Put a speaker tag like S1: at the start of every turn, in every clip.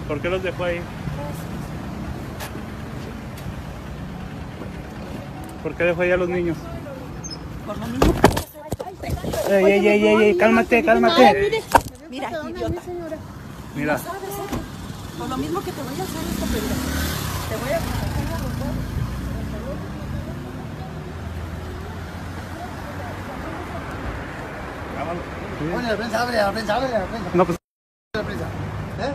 S1: ¿Por qué los dejó ahí? ¿Por qué dejó ahí a los niños?
S2: Por lo mismo que voy a hacer esto.
S1: Ey, cálmate, cálmate.
S2: Mira, idiota.
S1: Mira.
S2: No sabes, por lo mismo que te voy a hacer esto, pendejo. Te voy a sacar a los dos.
S3: Oye, la prensa, abre la prensa.
S1: No, pues.
S3: La prensa. ¿Eh?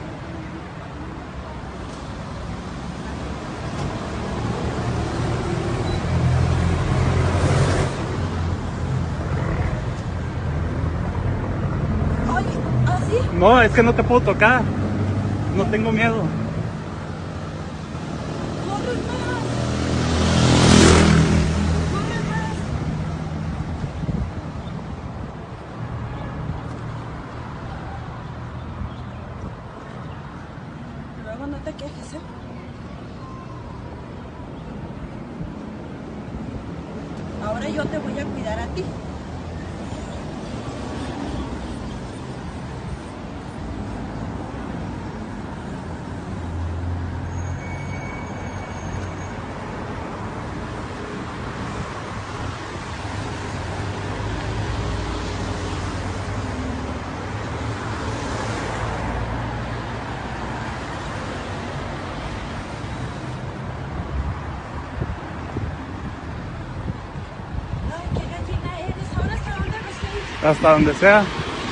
S2: Oye, ¿así?
S1: No, es que no te puedo tocar. No tengo miedo.
S2: ¡Corre más! ¡Corre más! Luego no te quejes, ¿eh? Ahora yo te voy a cuidar a ti. Ay, qué gallina eres. Ahora hasta dónde nos fuimos.
S1: Hasta donde sea.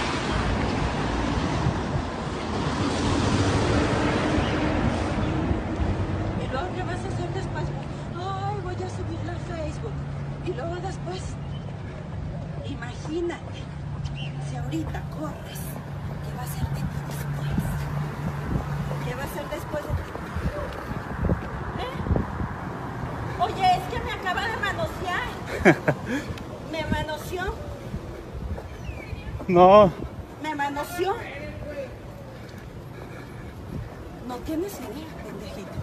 S2: ¿Y luego qué vas a hacer después? Ay, voy a subirlo a Facebook. Y luego después, imagínate, si ahorita corres, ¿qué va a hacer de ti después? ¿Qué va a hacer después de ti? Oye, es que me acaba de manosear. Me manoseó.
S1: No.
S2: Me manoseó. No tienes idea, pendejito.